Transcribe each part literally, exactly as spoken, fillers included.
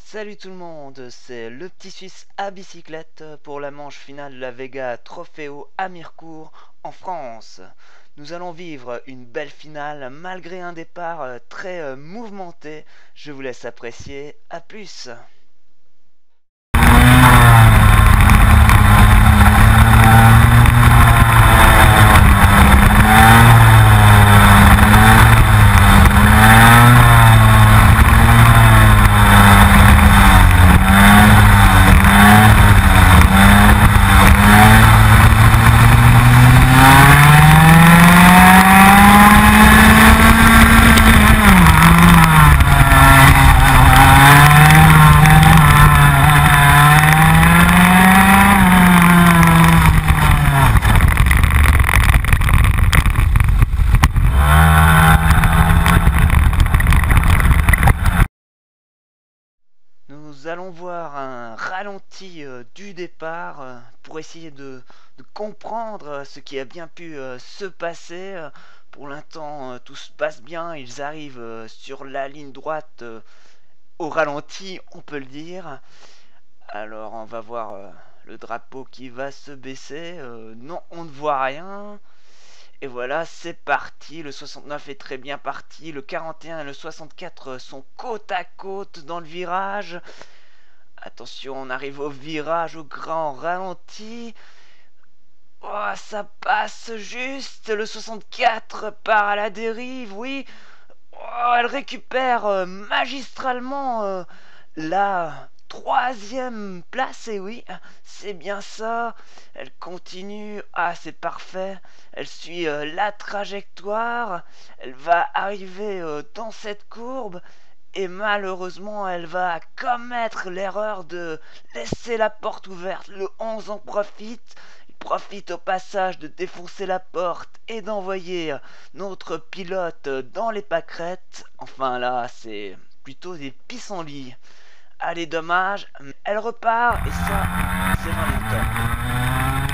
Salut tout le monde, c'est le petit Suisse à bicyclette pour la manche finale de la Vega Trofeo à Mirecourt en France. Nous allons vivre une belle finale malgré un départ très mouvementé. Je vous laisse apprécier, à plus. Nous allons voir un ralenti euh, du départ euh, pour essayer de, de comprendre euh, ce qui a bien pu euh, se passer. Euh, pour l'instant, euh, tout se passe bien. Ils arrivent euh, sur la ligne droite euh, au ralenti, on peut le dire. Alors, on va voir euh, le drapeau qui va se baisser. Euh, non, on ne voit rien. Et voilà, c'est parti. Le soixante-neuf est très bien parti. Le quarante et un et le soixante-quatre sont côte à côte dans le virage. Attention, on arrive au virage au grand ralenti. Oh, ça passe juste. Le soixante-quatre part à la dérive, oui. Oh, elle récupère euh, magistralement euh, la troisième place, et oui, c'est bien ça. Elle continue. Ah, c'est parfait. Elle suit euh, la trajectoire. Elle va arriver euh, dans cette courbe. Et malheureusement, elle va commettre l'erreur de laisser la porte ouverte. Le onze en profite. Il profite au passage de défoncer la porte et d'envoyer notre pilote dans les pâquerettes. Enfin là, c'est plutôt des pissenlits. Allez, dommage. Elle repart et ça, c'est vraiment top.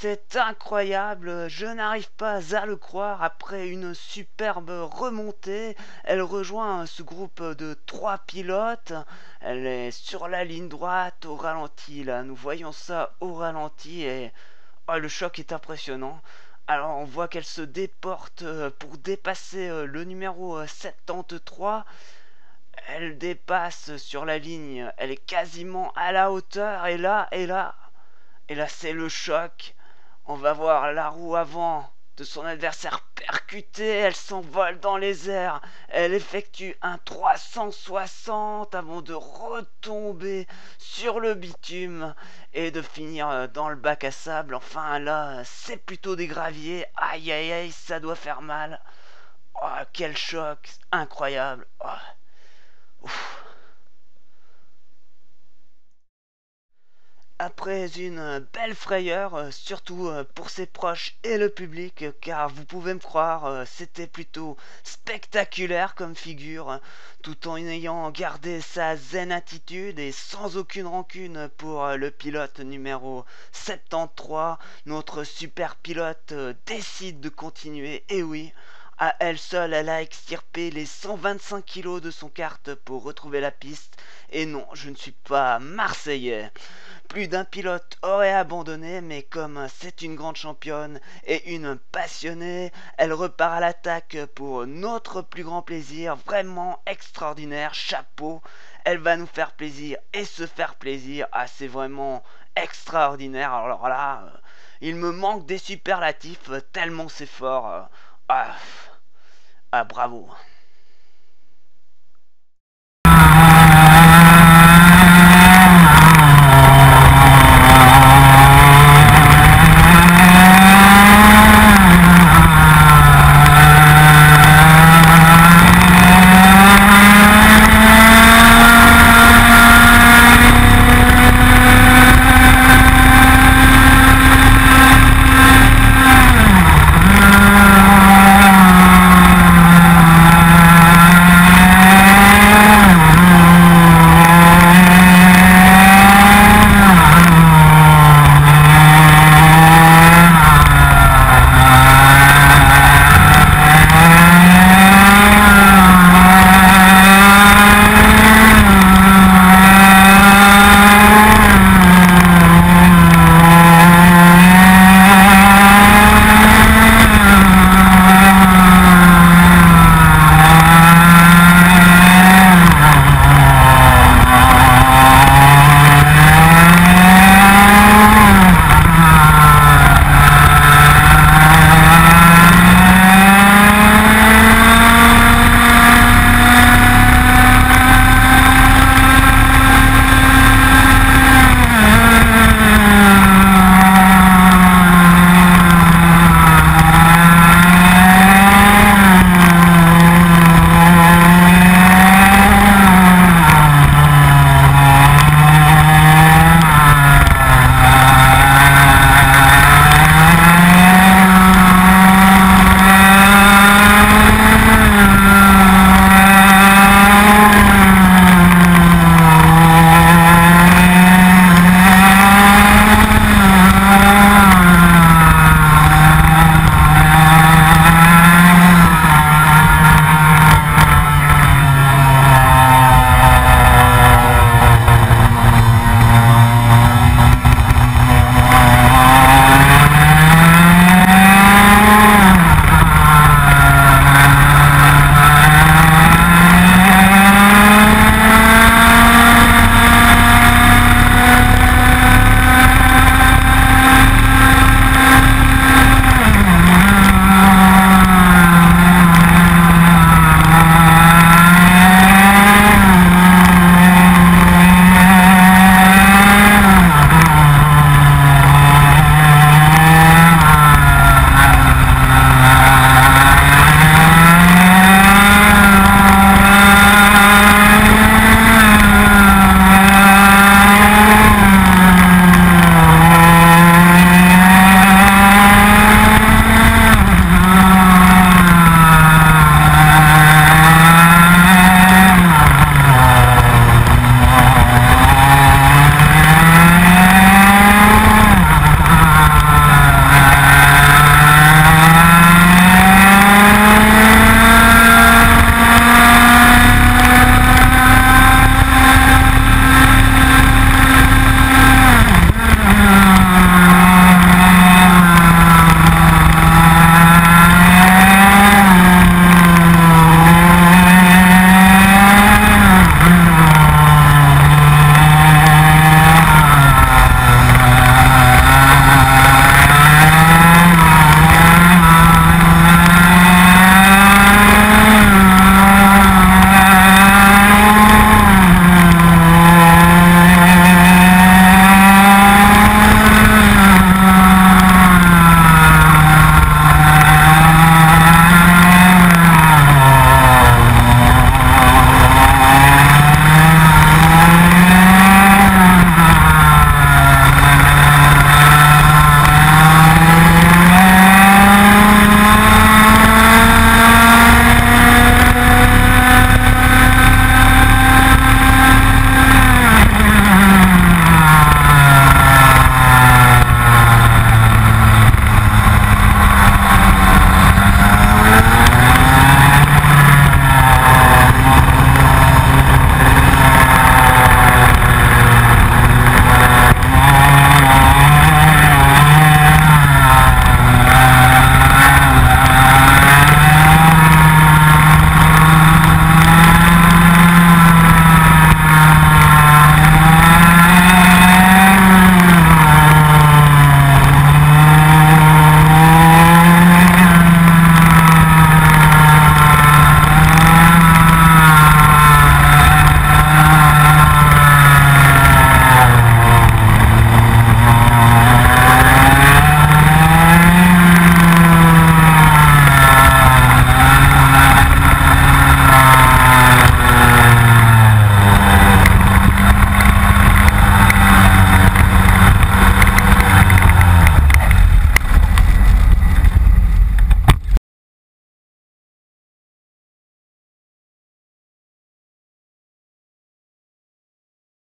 c'est incroyable, je n'arrive pas à le croire. Après une superbe remontée, elle rejoint ce groupe de trois pilotes. Elle est sur la ligne droite au ralenti. Là, nous voyons ça au ralenti et oh, le choc est impressionnant. Alors on voit qu'elle se déporte euh, pour dépasser euh, le numéro euh, soixante-treize. Elle dépasse sur la ligne, elle est quasiment à la hauteur et là, et là, et là c'est le choc. On va voir la roue avant de son adversaire percutée, elle s'envole dans les airs, elle effectue un trois cent soixante avant de retomber sur le bitume et de finir dans le bac à sable. Enfin là, c'est plutôt des graviers, aïe aïe aïe, ça doit faire mal. Oh, quel choc, incroyable. Oh. Ouf. Après une belle frayeur, euh, surtout euh, pour ses proches et le public, euh, car vous pouvez me croire, euh, c'était plutôt spectaculaire comme figure, hein, tout en ayant gardé sa zen attitude et sans aucune rancune pour euh, le pilote numéro soixante-treize. Notre super pilote euh, décide de continuer, et oui, à elle seule, elle a extirpé les cent vingt-cinq kilos de son kart pour retrouver la piste. Et non, je ne suis pas marseillais. Plus d'un pilote aurait abandonné, mais comme c'est une grande championne et une passionnée, elle repart à l'attaque pour notre plus grand plaisir. Vraiment extraordinaire, chapeau. Elle va nous faire plaisir et se faire plaisir. Ah, c'est vraiment extraordinaire. Alors là, euh, il me manque des superlatifs tellement c'est fort. Ah, ah, bravo.